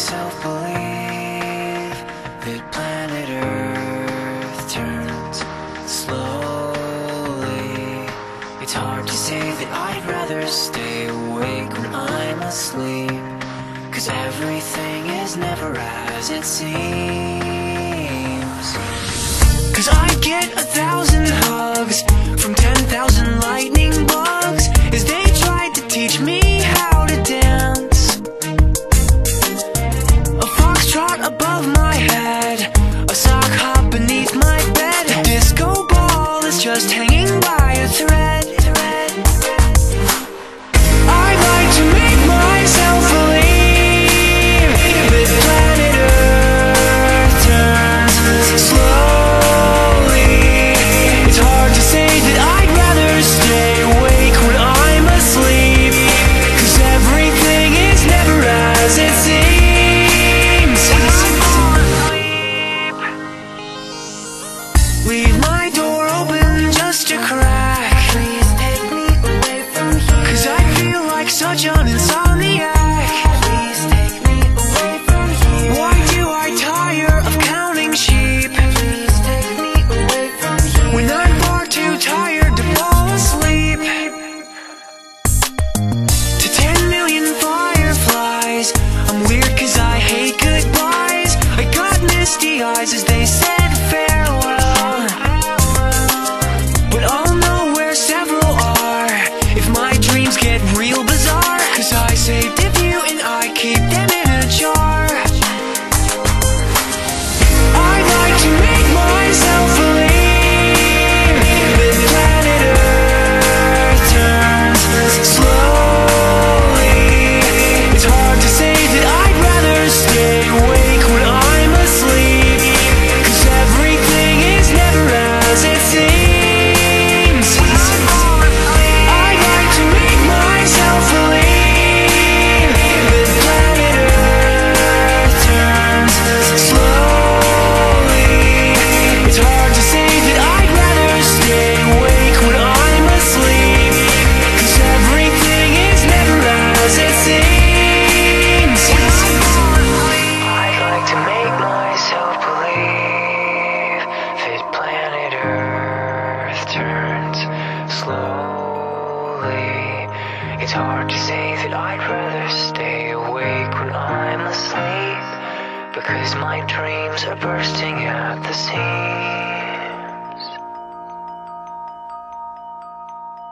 myself believe that planet Earth turns slowly. It's hard to say that I'd rather stay awake when I'm asleep, 'cause everything is never as it seems. 'Cause I get 1,000 hugs from 10,000 lightning bugs as they tried to teach me how to dance. A foxtrot above my head, a sock hop beneath my bed, a disco ball is just hanging by a thread. I'd like to make myself believe that planet Earth turns slowly. It's hard to say that I'd rather stay awake when I'm asleep, 'cause everything is never as it seems. Leave my door open just a crack. Please take me away from here, 'cause I feel like such an insomniac. Please take me away from here. Why do I tire of counting sheep? Please take me away from here, when I'm far too tired to fall asleep. To 10 million fireflies, I'm weird 'cause I hate goodbyes. I got misty eyes as they said farewell, but I'll know where several are if my dreams get real bizarre, 'cause I saved a few and I keep them in a jar. I'd like to make myself believe that planet Earth turns slowly. It's hard to say that I'd rather stay awake when I'm asleep, 'cause everything is never as it seems. I'd like to make myself believe that planet Earth turns slowly. It's hard to say that I'd rather stay awake when I'm asleep, 'cause everything is never as it seems. I'd like to make myself believe that planet Earth turns slowly. It's hard to say that I'd rather stay awake when I'm asleep, because my dreams are bursting at the seams.